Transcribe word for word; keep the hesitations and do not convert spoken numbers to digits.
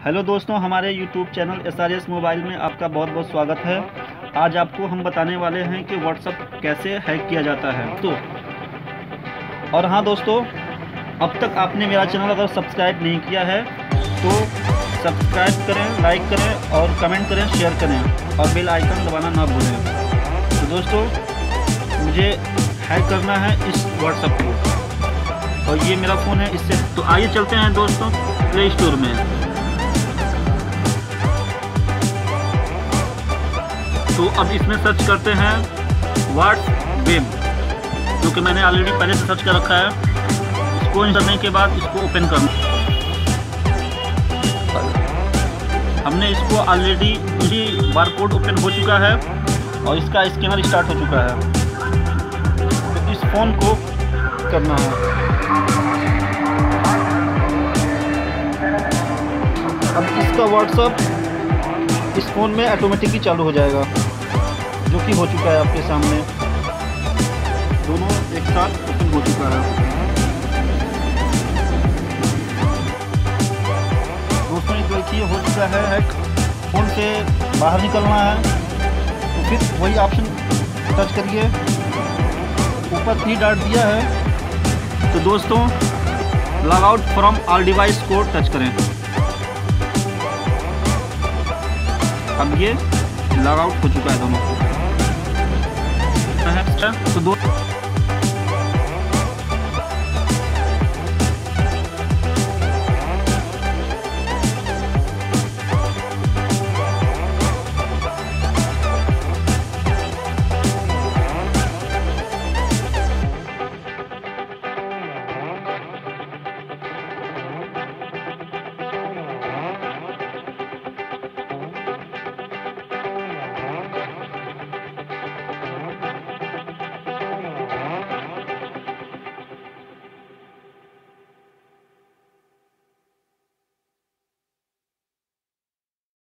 Hello दोस्तों, हमारे YouTube channel S R S mobile में आपका बहुत बहुत स्वागत है। आज आपको हम बताने वाले हैं कि व्हाट्सएप कैसे हैक किया जाता है। तो और हाँ दोस्तों, अब तक आपने मेरा चैनल अगर सब्सक्राइब नहीं किया है तो सब्सक्राइब करें, लाइक करें और कमेंट करें, शेयर करें और बेल आइकन दबाना ना भूलें। तो दोस्तों, मुझे हैक करना है इस व्हाट्सएप को और ये मेरा फ़ोन है इससे। तो आइए चलते हैं दोस्तों प्ले स्टोर में। तो अब इसमें सर्च करते हैं व्हाट्सवेब, जो कि मैंने ऑलरेडी पहले से सर्च कर रखा है। इसको करने के बाद इसको ओपन करना। हमने इसको ऑलरेडी ये बारकोड ओपन हो चुका है और इसका स्कैनर स्टार्ट हो चुका है। तो इस फ़ोन को करना है। अब इसका व्हाट्सएप इस फ़ोन में ऑटोमेटिकली चालू हो जाएगा, जो कि हो चुका है आपके सामने। दोनों एक साथ ओपन हो चुका है। दोस्तों, ये देखिए हो चुका है हैक। फ़ोन से बाहर निकलना है तो फिर वही ऑप्शन टच करिए, ऊपर थ्री डॉट दिया है। तो दोस्तों, log out from all device को टच करें। अब ये लॉग आउट हो चुका है दोनों। तो दो